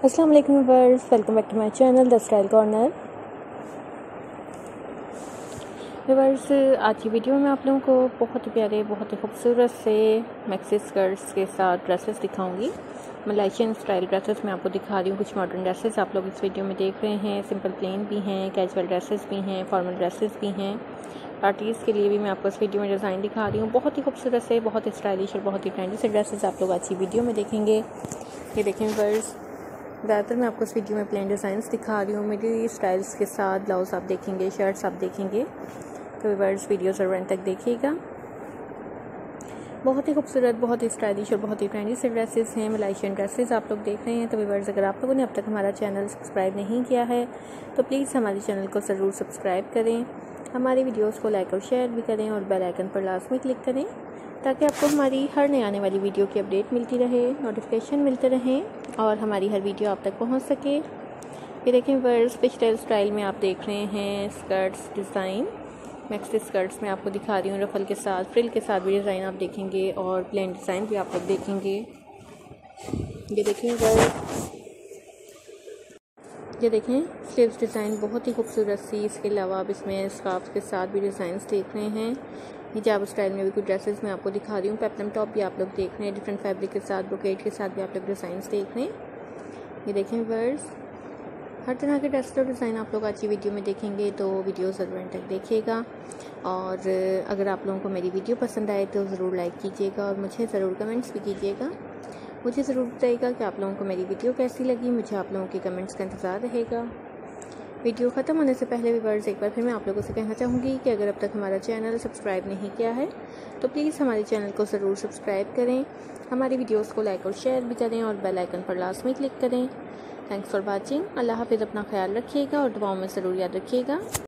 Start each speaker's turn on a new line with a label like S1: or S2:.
S1: अस्सलाम वालेकुम viewers, welcome back to my channel the style corner. Viewers, आज की वीडियो में आप लोगों को बहुत ही प्यारे, बहुत ही खूबसूरत से मैक्सी स्कर्ट्स के साथ ड्रेसेस दिखाऊंगी। मलेशियन स्टाइल ड्रेसेस मैं आपको दिखा रही हूँ। कुछ मॉडर्न ड्रेसेस आप लोग इस वीडियो में देख रहे हैं। सिंपल प्लेन भी हैं, कैजुअल ड्रेसेस भी हैं, फॉर्मल ड्रेसेस भी हैं। पार्टीज़ के लिए भी मैं आपको इस वीडियो में डिज़ाइन दिखा रही हूँ। बहुत ही खूबसूरत से, बहुत ही स्टाइलिश और बहुत ही ट्रेंडी से ड्रेसेस आप लोग आज की वीडियो में देखेंगे। ये देखें व्यूअर्स, ज़्यादातर मैं आपको इस वीडियो में प्लेन डिज़ाइंस दिखा रही हूँ। मेरी स्टाइल्स के साथ ब्लाउज़ आप देखेंगे, शर्ट्स आप देखेंगे, तो व्यूअर्स वीडियो ज़रूर एंड तक देखिएगा। बहुत ही खूबसूरत, बहुत ही स्टाइलिश और बहुत ही ट्रेंडी से ड्रेसेस हैं, मलेशियन ड्रेसेस आप लोग देख रहे हैं। तो व्यूअर्स, अगर आप लोगों ने अब तक हमारा चैनल सब्सक्राइब नहीं किया है तो प्लीज़ हमारे चैनल को ज़रूर सब्सक्राइब करें, हमारी वीडियोज़ को लाइक और शेयर भी करें और बेल आइकन पर लाजमी क्लिक करें ताकि आपको हमारी हर नई आने वाली वीडियो की अपडेट मिलती रहे, नोटिफिकेशन मिलते रहें और हमारी हर वीडियो आप तक पहुंच सके। ये देखें वर्स, पिस्टल स्टाइल में आप देख रहे हैं स्कर्ट्स डिज़ाइन। मैक्सी स्कर्ट्स में आपको दिखा रही हूँ, रफल के साथ, फ्रिल के साथ भी डिज़ाइन आप देखेंगे और प्लेन डिज़ाइन भी आप लोग देखेंगे। ये देखें वर्स, ये देखें स्लीव्स डिज़ाइन बहुत ही खूबसूरत सी। इसके अलावा आप इसमें स्कार्फ के साथ भी डिज़ाइंस देख रहे हैं। हिजाब स्टाइल में भी कुछ ड्रेसेस मैं आपको दिखा रही हूँ। पेप्लम टॉप भी आप लोग देख रहे हैं, डिफरेंट फैब्रिक के साथ, ब्रोकेड के साथ भी आप लोग डिज़ाइंस देख रहे हैं। ये देखें वर्स, हर तरह के ड्रेस और डिज़ाइन आप लोग आज की वीडियो में देखेंगे, तो वीडियो ज़रूर एंड तक देखिएगा। और अगर आप लोगों को मेरी वीडियो पसंद आए तो ज़रूर लाइक कीजिएगा और मुझे ज़रूर कमेंट्स भी कीजिएगा। मुझे ज़रूर बताइएगा कि आप लोगों को मेरी वीडियो कैसी लगी। मुझे आप लोगों के कमेंट्स का इंतज़ार रहेगा। वीडियो ख़त्म होने से पहले व्यूअर्स, एक बार फिर मैं आप लोगों से कहना चाहूँगी कि अगर अब तक हमारा चैनल सब्सक्राइब नहीं किया है तो प्लीज़ हमारे चैनल को ज़रूर सब्सक्राइब करें, हमारी वीडियोस को लाइक और शेयर भी करें और बेल आइकन पर लाजमी क्लिक करें। Thanks for watching. अल्लाह हाफिज़। अपना ख्याल रखिएगा और दुआओं में ज़रूर याद रखिएगा।